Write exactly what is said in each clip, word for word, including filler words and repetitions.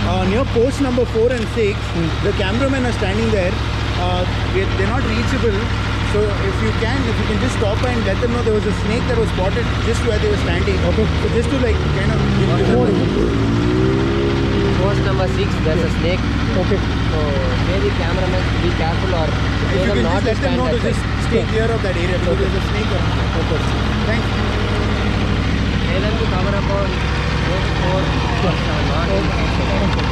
uh, near post number four and six. Mm. The cameramen are standing there. Uh, they're not reachable. So if you can, if you can just stop and let them know there was a snake that was spotted just where they were standing. Okay. So just to like kind of give them post number six, there's a snake. Okay. So maybe cameramen be careful, or if you can not just let them know to just stay clear of that area because there's a snake around there. Okay. Thanks. Tell them to cover up on post four, post seven.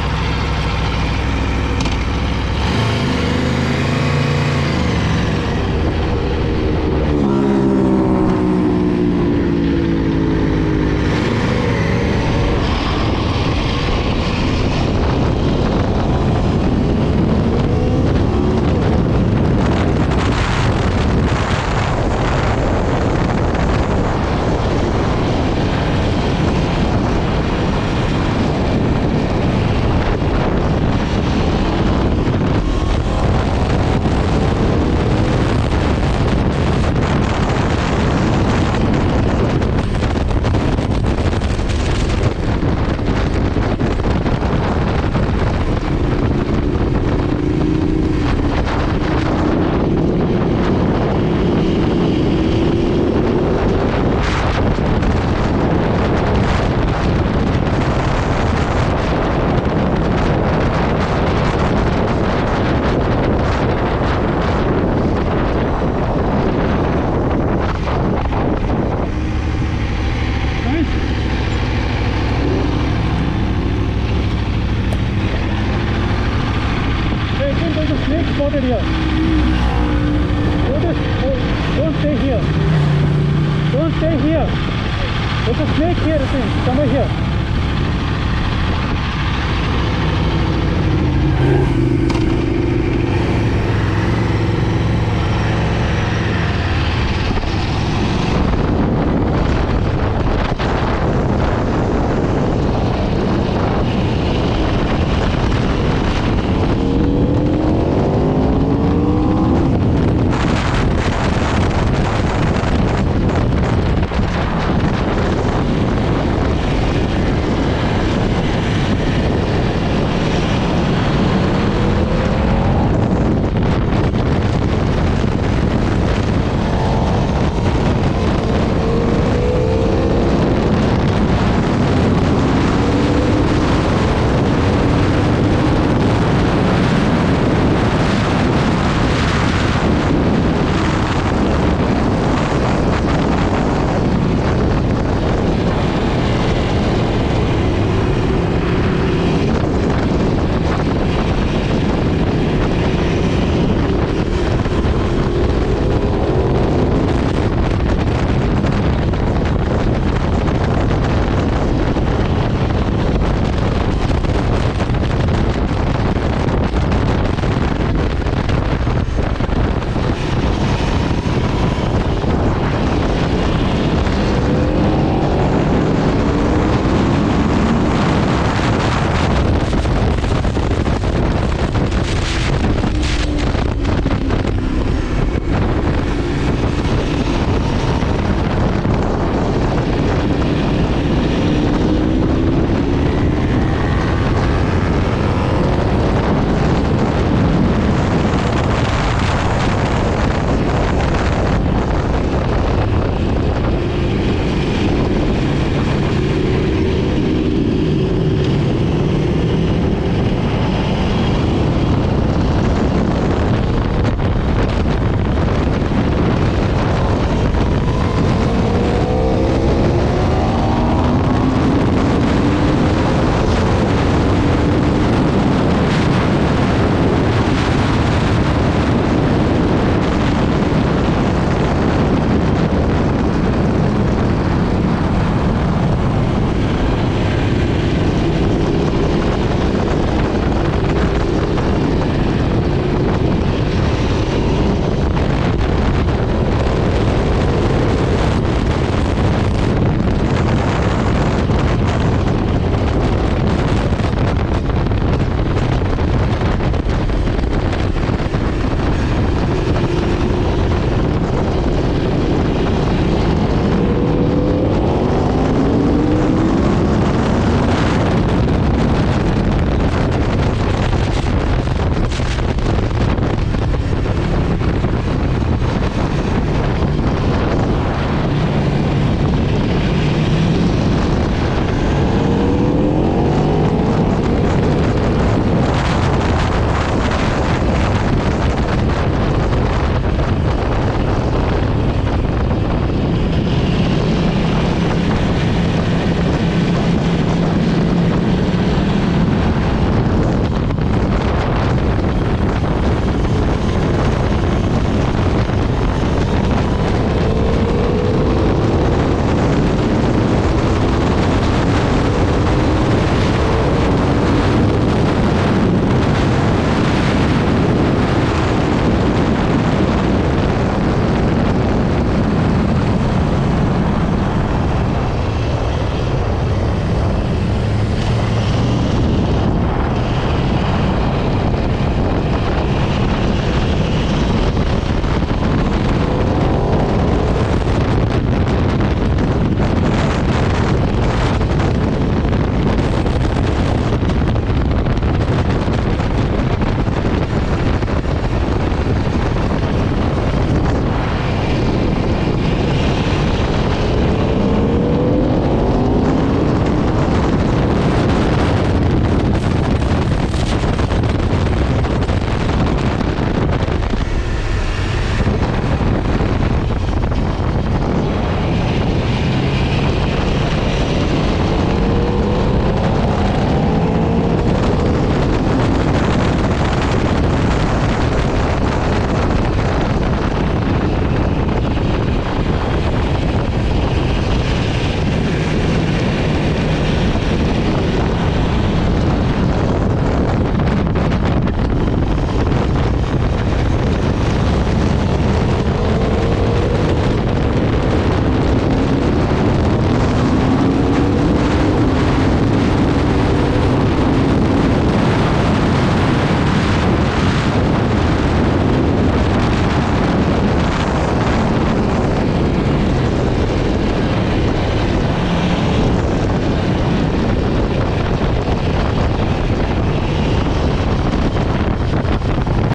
Here. Notice, oh, don't stay here. Don't stay here. There's a snake here, I think. Come over here.